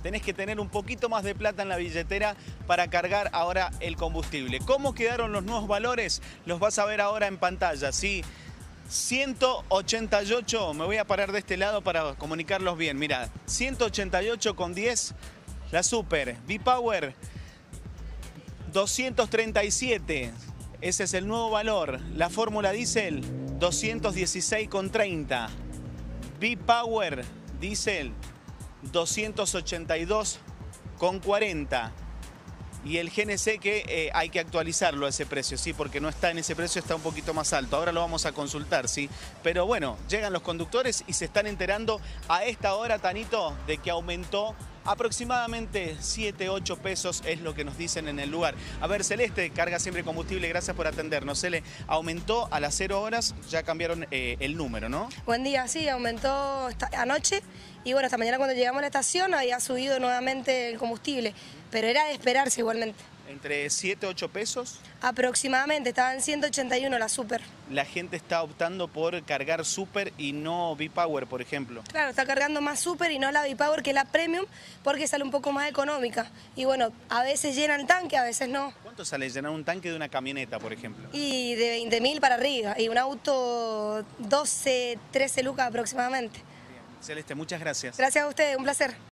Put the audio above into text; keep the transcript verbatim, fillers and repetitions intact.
tenés que tener un poquito más de plata en la billetera para cargar ahora el combustible. ¿Cómo quedaron los nuevos valores? Los vas a ver ahora en pantalla, ¿sí? ciento ochenta y ocho, me voy a parar de este lado para comunicarlos bien. Mirá, ciento ochenta y ocho con diez, la Super. V-Power, doscientos treinta y siete, ese es el nuevo valor. La Fórmula Diesel, doscientos dieciséis con treinta. V-Power Diesel, doscientos ochenta y dos con cuarenta. Y el G N C que eh, hay que actualizarlo a ese precio, sí, porque no está en ese precio, está un poquito más alto. Ahora lo vamos a consultar, sí. Pero bueno, llegan los conductores y se están enterando a esta hora, Tanito, de que aumentó aproximadamente siete, ocho pesos, es lo que nos dicen en el lugar. A ver, Celeste, Carga Siempre Combustible, gracias por atendernos. Cele, aumentó a las cero horas, ya cambiaron eh, el número, ¿no? Buen día, sí, aumentó esta, anoche y bueno, esta mañana cuando llegamos a la estación había subido nuevamente el combustible, pero era de esperarse igualmente. ¿Entre siete, ocho pesos? Aproximadamente, estaba en ciento ochenta y uno la Super. La gente está optando por cargar Super y no V-Power, por ejemplo. Claro, está cargando más Super y no la V-Power, que es la Premium, porque sale un poco más económica. Y bueno, a veces llena el tanque, a veces no. ¿Cuánto sale llenar un tanque de una camioneta, por ejemplo? Y de veinte mil para arriba, y un auto doce, trece lucas aproximadamente. Bien. Celeste, muchas gracias. Gracias a ustedes, un placer.